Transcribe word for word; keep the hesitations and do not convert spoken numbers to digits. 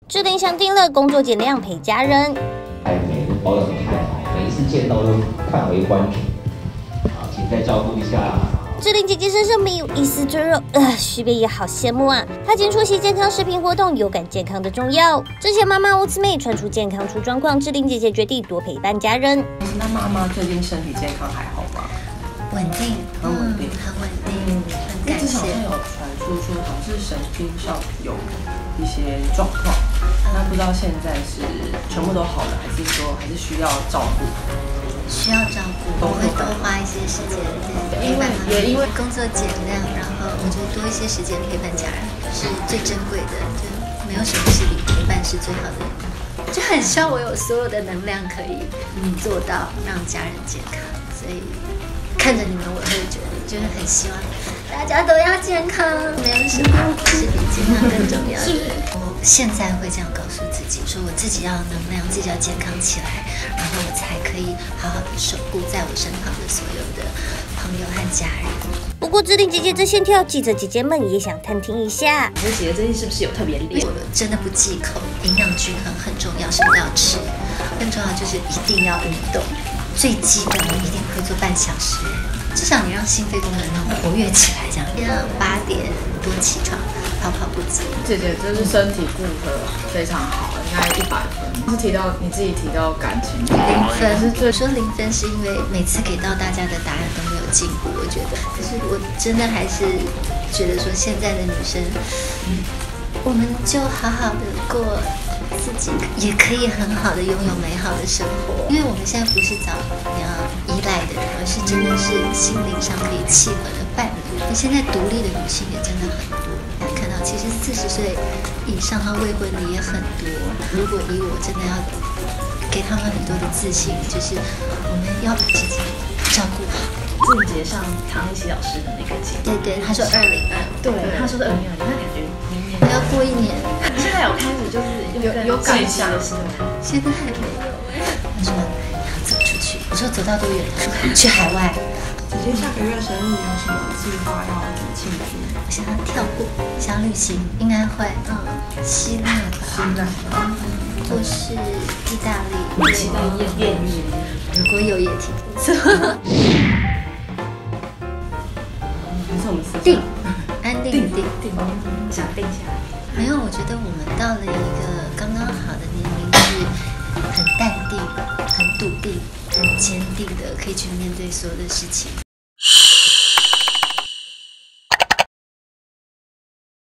志玲想定了工作减量陪家人， 还美包得很太好，每一次见到都叹为观止。啊，请再照顾一下。 志玲姐姐身上没有一丝赘肉，呃，徐贝也好羡慕啊。她今出席健康食品活动，有感健康的重要。之前妈妈吴慈美传出健康出状况，志玲姐姐决定多陪伴家人。 那妈妈最近身体健康还好吗？ 稳定， 很稳定， 嗯、很稳定，很感谢。 至少有传出说导致神经上有一些状况，那不知道现在是全部都好了，还是说还是需要照顾？ 需要照顾，我会多花一些时间陪伴他们。也因为工作减量，然后我就多一些时间陪伴家人，是最珍贵的。就没有什么事比陪伴是最好的。就很希望我有所有的能量可以做到让家人健康，所以看着你们，我会觉得就是很希望大家都要健康，没有什么是比健康更重要的。我现在会这样告诉自己，说我自己要有能量，自己要健康起来，然后我才可以好好的守护在我身旁的所有的朋友和家人。 不过志玲姐姐这线条，记者姐姐们也想探听一下。 你姐姐最近是不是有特别练？ 我真的不忌口，营养均衡很重要，什么都要吃，更重要就是一定要运动。最基本的一定会做半小时，至少你让心肺功能能活跃起来，这样。要八点多起床跑跑步机。 姐姐就是身体顾得非常好，应该一百分。是提到你自己提到感情零分，是最说零分是因为每次给到大家的答案都没有进步，我觉得。可是我真的还是觉得说现在的女生，嗯，我们就好好的过。自己也可以很好的拥有美好的生活，因为我们现在不是找你要依赖的人，而是真的是心灵上可以契合的伴侣。现在独立的女性也真的很多，看到其实四十岁以上和未婚的也很多。如果以我真的要给他们很多的自信，就是我们要把自己照顾好。 志玲姐上唐立淇老师的那个节目， 对对，他说二零二， 对，他说是二零二零，那感觉明年要过一年。 你现在有开始就是有有感想的时候， 现在还没有。他说要走出去，我说走到多远？他说去海外。 姐姐下个月生日有什么计划要庆祝？ 我想要跳过，想旅行，应该会，嗯，希腊吧， 希腊， 嗯，或是意大利。 我期待艳艳遇， 如果有也挺不错。 还是我们私定，安定定定， 想定下来。 没有，我觉得我们到了一个刚刚好的年龄，是很淡定、很笃定、很坚定的，可以去面对所有的事情。